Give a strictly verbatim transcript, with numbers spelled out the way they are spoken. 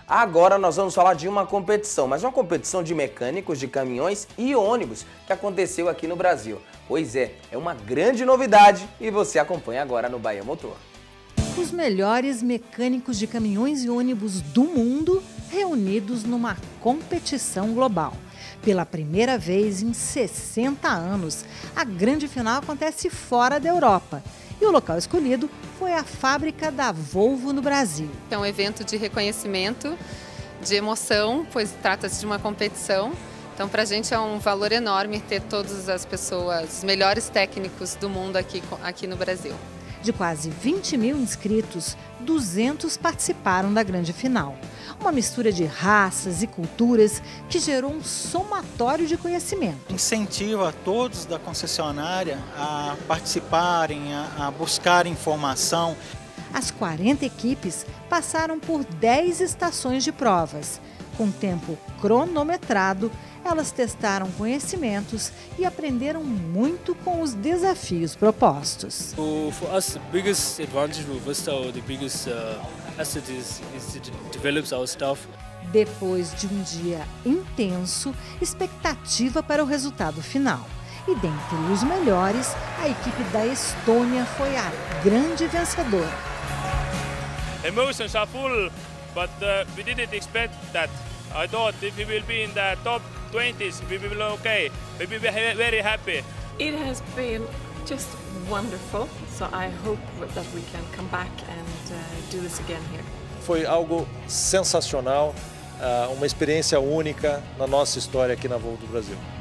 Agora nós vamos falar de uma competição, mas uma competição de mecânicos de caminhões e ônibus que aconteceu aqui no Brasil. Pois é, é uma grande novidade e você acompanha agora no Bahia Motor. Os melhores mecânicos de caminhões e ônibus do mundo reunidos numa competição global. Pela primeira vez em sessenta anos, a grande final acontece fora da Europa. E o local escolhido foi a fábrica da Volvo no Brasil. É um evento de reconhecimento, de emoção, pois trata-se de uma competição. Então, para a gente é um valor enorme ter todas as pessoas, os melhores técnicos do mundo aqui, aqui no Brasil. De quase vinte mil inscritos, duzentos participaram da grande final. Uma mistura de raças e culturas que gerou um somatório de conhecimento. Incentiva todos da concessionária a participarem, a, a buscar informação. As quarenta equipes passaram por dez estações de provas. Com tempo cronometrado, elas testaram conhecimentos e aprenderam muito com os desafios propostos. So for us, the biggest advantage with Vista, or the biggest uh, asset is, is to develop our staff. Depois de um dia intenso, expectativa para o resultado final. E dentre os melhores, a equipe da Estônia foi a grande vencedora. Emotions are full, but uh, we didn't expect that. I thought if we will be in the top twenties, we will be okay. We will be very happy. It has been just wonderful, so I hope that we can come back and uh, do this again here. Foi algo sensacional, uma experiência única na nossa história aqui na Volvo do Brasil.